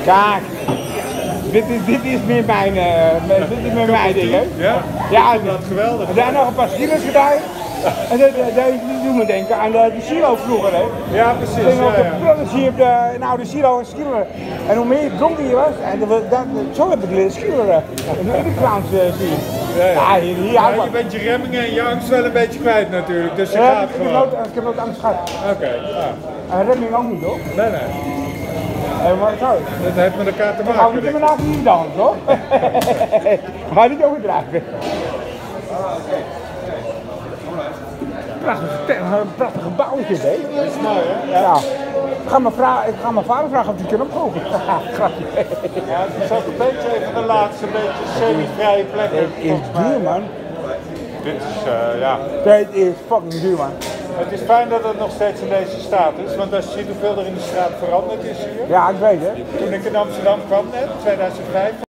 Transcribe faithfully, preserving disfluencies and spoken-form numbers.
Kijk, dit is, dit is meer mijn, uh, dit is meer mijn ding, hè? Ja? Ja, dat is geweldig. Er zijn nog een paar stielers gedaan. En dat, dat, dat doet me denken aan de, de silo vroeger, hè? Ja, precies. Ik ging op de Ja, ja. prullen zie je op de, een oude silo en skileren. En hoe meer dronken je was, en dat, dat, zo heb ik leren skileren. En de underground uh, zie je. Ja, ja. Ja, hier, hier Ja, houdt je wat. bent je remmingen en je angst wel een beetje kwijt natuurlijk, dus je Ja, gaat ik, heb gewoon. nooit, ik heb nooit anders gehad. Oké, ja. En remming ook niet, hoor. Nee, nee. En maar zo. Dat heeft met elkaar te Ik hou maken. niet in denk mijn ik. naast hier dans, hoor. Maar niet overdrijven. Prachtig, een prachtig gebouwtje, hè? Dat is mooi, hè? Ja. Ik ga mijn, vrouw, ik ga mijn vader vragen of hij kan opkopen. Grapje. Ja, het is ook een beetje even de laatste beetje semi-vrije plek. Het is duur, man. Dit is, uh, ja. Dit is fucking duur, man. Het is fijn dat het nog steeds in deze staat is, want als je ziet hoeveel er in de straat veranderd is hier. Ja, ik weet het. Toen ik in Amsterdam kwam net, tweeduizend vijf.